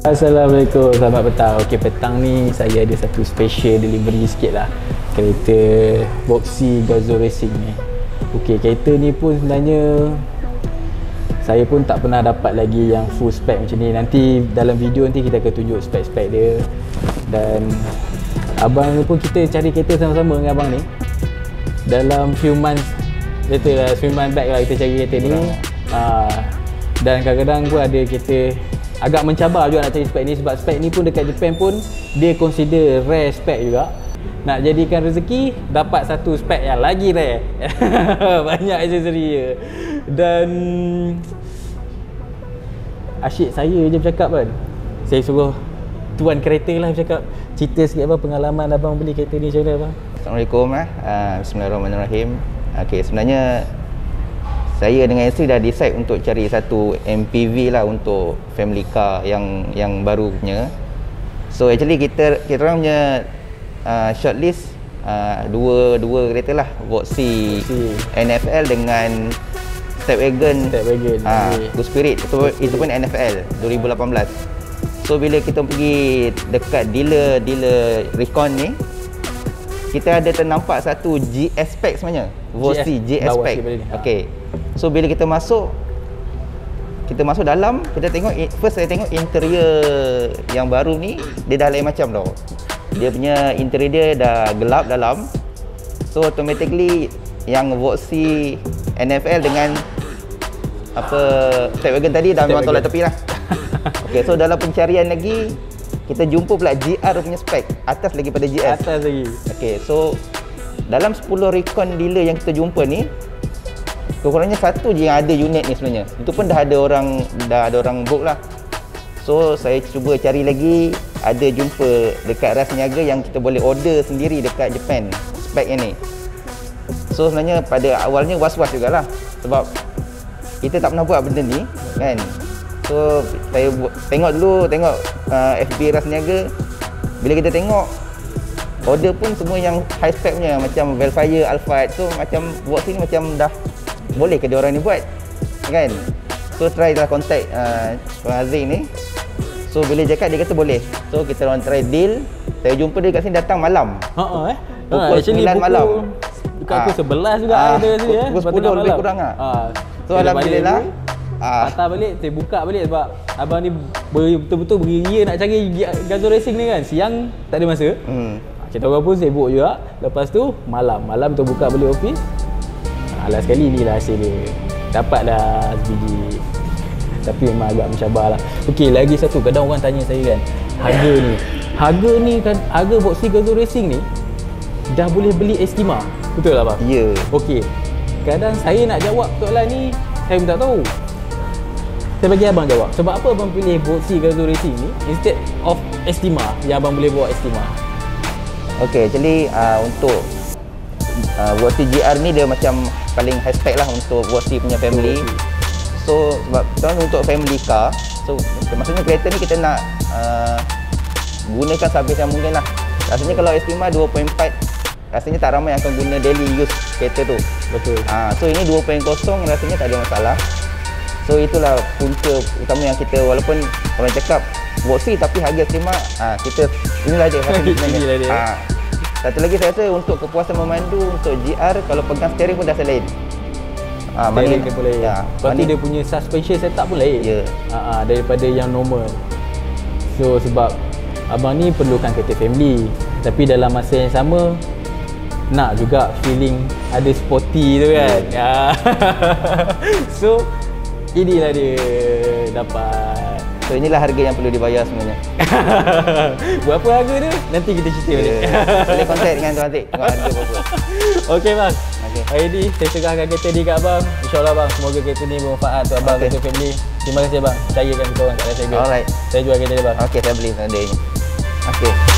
Assalamualaikum, selamat petang. Okey, petang ni saya ada satu special delivery sikit lah. Kereta Voxy Gazoo Racing ni. Okey, kereta ni pun sebenarnya saya pun tak pernah dapat lagi yang full spec macam ni. Nanti dalam video nanti kita akan tunjuk spek-spek dia. Dan abang ni pun kita cari kereta sama-sama dengan abang ni. Dalam few months, few months back lah kita cari kereta ni. Dan kadang-kadang pun ada kereta agak mencabar juga nak cari spek ni, sebab spek ni pun dekat Japan pun dia consider rare spek juga. Nak jadikan rezeki, dapat satu spek yang lagi rare. Banyak aksesori dia. Dan asyik saya je bercakap kan. Saya suruh tuan kereta lah bercakap. Cerita sikit apa pengalaman abang beli kereta ni macam mana abang? Assalamualaikum. Bismillahirrahmanirrahim. Okey, sebenarnya saya dengan isteri dah decide untuk cari satu MPV lah untuk family car yang baru punya. So actually kita orang punya shortlist dua kereta lah, Voxy NFL dengan Stepwagon Good Spirit. Itu pun NFL 2018. So bila kita pergi dekat dealer Recon ni, kita ada ternampak satu GS spec sebenarnya, Voxy GS spec. Okey. So bila kita masuk dalam, kita tengok first saya tengok interior yang baru ni, dia dah lain macam tau. Dia punya interior dia dah gelap dalam. So automatically yang Voxy NFL dengan apa Stepwagon tadi dah memang tolak tepi lah. Okey, so dalam pencarian lagi kita jumpa pula GR punya spek atas lagi pada GS. Atas lagi. Okey, so dalam 10 Recon dealer yang kita jumpa ni, kurangnya satu je yang ada unit ni sebenarnya. Itu pun dah ada orang book lah. So saya cuba cari lagi, ada jumpa dekat Ras Niaga yang kita boleh order sendiri dekat Japan spek yang ni. So sebenarnya pada awalnya was-was jugalah, sebab kita tak pernah buat benda ni kan. So saya tengok FB Ras Niaga. Bila kita tengok order pun semua yang high spec punya, macam Velfire, Alphard. So macam Voxy ni macam dah boleh ke dia orang ni buat kan. So try lah contact Tuan Aziz ni. So bila cakap dia kata boleh. So kita orang try deal. Saya jumpa dia kat sini datang malam. Pukul 9 malam. Dekat pukul 11 juga ada sini pukul 10 lebih kurang lah. So alhamdulillah patah balik, saya buka balik sebab abang ni betul-betul beria nak cari Gazoo Racing ni kan. Siang tak ada masa. Kita orang pun sibuk juga. Lepas tu malam tu buka balik office. Alas sekali ni lah hasil dia. Dapatlah sebiji. Tapi memang agak mencabar lah. Okey, lagi satu, kadang orang tanya saya kan, harga ni kan, harga Voxy Gazoo Racing ni dah boleh beli Estima. Betul lah bang? Ya. Okey, kadang saya nak jawab soalan ni, saya pun tak tahu. Saya bagi abang jawab. Sebab apa abang pilih Voxy Gazoo Racing ni instead of Estima, yang abang boleh bawa Estima? Okey, actually untuk Voxy GR ni dia macam paling high spec lah untuk Voxy punya family. So sebab sekarang untuk family car, so maksudnya kereta ni kita nak gunakan sehabis yang mungkin lah. Rasanya kalau Estima 2.4, rasanya tak ramai yang akan guna daily use kereta tu. Betul. So ini 2.0 rasanya tak ada masalah. So itulah punca utama yang kita, walaupun orang cakap Voxy tapi harga Estima, kita inilah dia sebenarnya. Satu lagi saya rasa untuk kepuasan memandu untuk GR, kalau pegang steering pun dah lain. Steering dia boleh. Lepas tu dia punya suspension setup pun lain. Daripada yang normal. So sebab abang ni perlukan kereta family, tapi dalam masa yang sama nak juga feeling ada sporty tu kan. So inilah dia dapat. So inilah harga yang perlu dibayar sebenarnya. Berapa harga dia? Nanti kita cerita balik. Boleh contact dengan Tuan Aziz tengok harga berapa. Okey bang. Hari ni saya serahkan kereta ni kat abang. InsyaAllah bang, semoga kereta ni bermanfaat untuk abang dan family. Terima kasih bang. Percayakan kita orang kat Ras Niaga. Alright. Saya jual kereta dia bang. Okey, saya beli tanda ini. Okey.